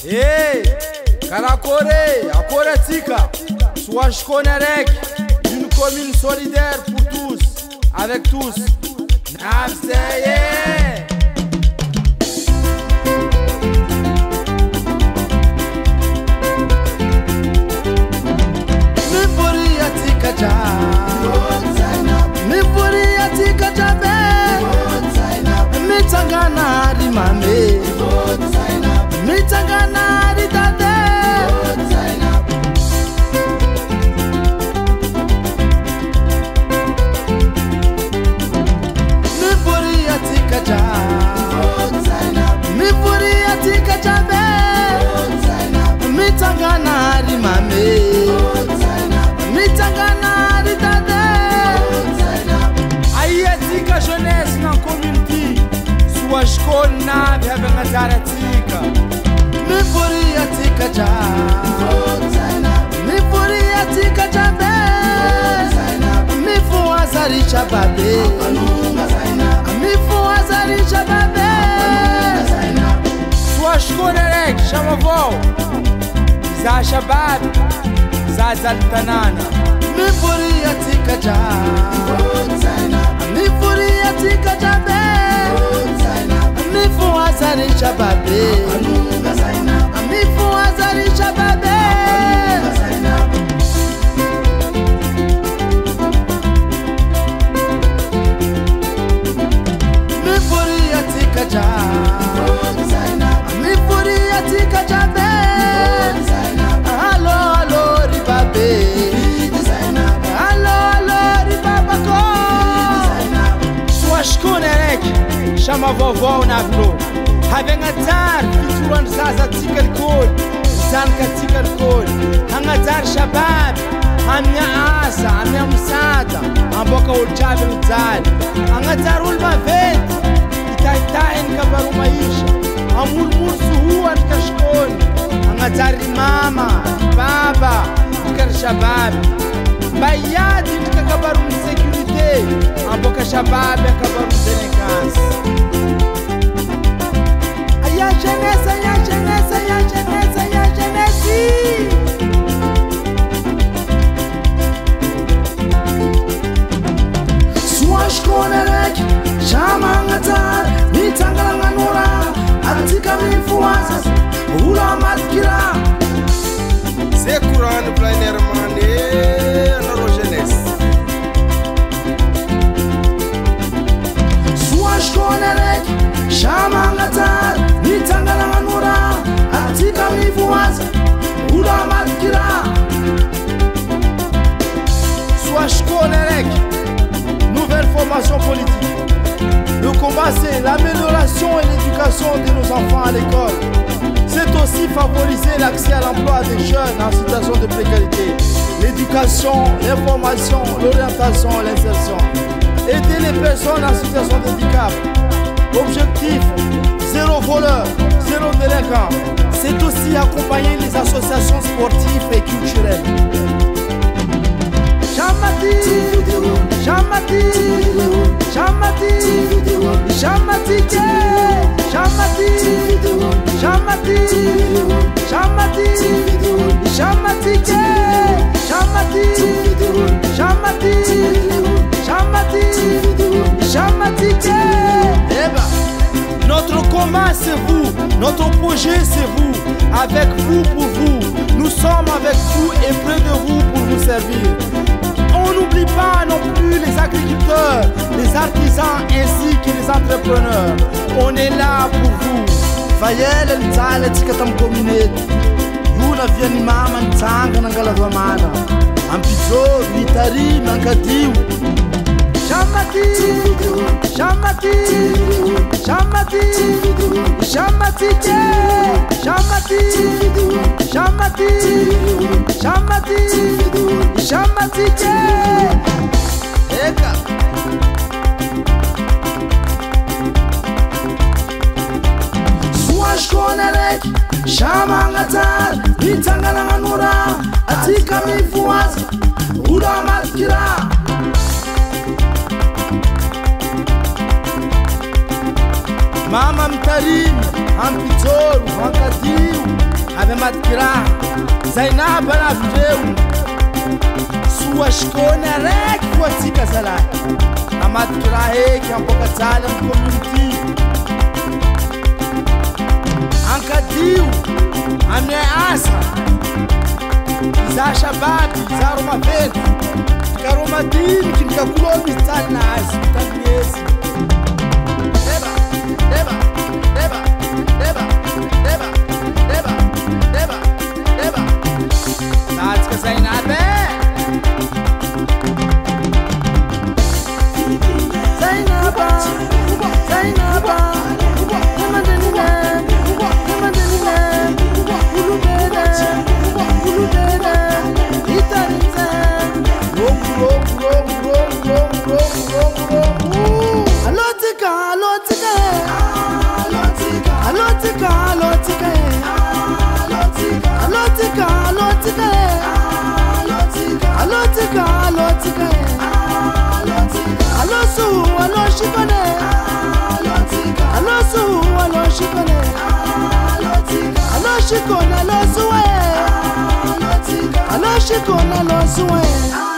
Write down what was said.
Karakore, Akoretika, Swashkonerek, une commune solidaire pour tous, avec tous. Nafseye. Washkona bebe ngazaratika Mifuriatika ja Mifuriatika ja be Mifuazarisha babe Mifuazarisha babe Swashkonerek shamavo Za shabab Za zaltanana Mifuriatika ja Mifuriatika ja be Mifu azari shababe Mifu azari shababe Mifuri atika ja Mifuri atika jabe Alo alo ribabe Alo ribabako Swashkonerek Shama vovó na vlo Havenga tar Fituran zaza tikal kol Zanka tikal kol Hanga tar shabab Hamya asa Hamya musada Amboka uljabel udzali Hanga tar ulma vet Itaitain kabaru maisha Amulmul suhuan kashkol Hanga tar mama Baba Tikal shabab Bayadi tika kabaru security Amboka shabab kabaru denekas Ya jeunesse, ya jeunesse, ya jeunesse, ya jeunesse. Swashkonerek, shamangatar, mitangalanganura, atika mifuasa, ula matkira. C'est courant plein air mané, la jeunesse. Swashkonerek, shamangatar, mitangalanganura, atika mifuasa, ula matkira. Swashkonerek, nouvelle formation politique. Le combat, c'est l'amélioration et l'éducation de nos enfants à l'école. C'est aussi favoriser l'accès à l'emploi des jeunes en situation de précarité. L'éducation, l'information, l'orientation, l'insertion. Aider les personnes en situation de handicap. Objectif, zéro voleur, zéro délinquant. C'est aussi accompagner les associations sportives et culturelles. Chamati, chamati, chamati, chamati, chamati, chamati, chamati, chamati, chamati, chamati, chamati. Notre combat c'est vous, notre projet c'est vous, avec vous pour vous. Nous sommes avec vous et près de vous pour vous servir. On n'oublie pas non plus les agriculteurs, les artisans ainsi que les entrepreneurs. On est là pour vous. Fayel ntsala tikatam communauté. Yuna viani mama ntsanga nangalavamana. Ampizo vitari mankadiu. Chamati, chamati, chamati, chamati, chamati, chamati, chamati, chamati, eka. Swashkonerek, shamangatar, mitangalanganura, atika mifuasa, ula matkira. Mama mtarim, ampitoru, hankadiu. Namatkira Zainab na video Sua shkona rek Watika zala Namatkira heki Ampoka Talem community Anka diu Amne asa Za shababi Za Roma verde Karoma dini Kinika kulomi Stali na asi Tabiesi Deba Deba Deba Deba Deba Deba Deba Deba Tatska Zainabe Zainaba Zainaba Nemandanine Nemandanine Ulubere Ulubere Itarinze Alotika Alotika Alotika Alotika Alotika Alotika Alotika Alotika Alosu Aloshikone Alosu Aloshikone Aloshikone Alosuwe Aloshikone Alosuwe